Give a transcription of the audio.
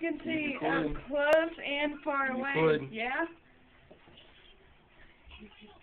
can see up close and far away. Yeah?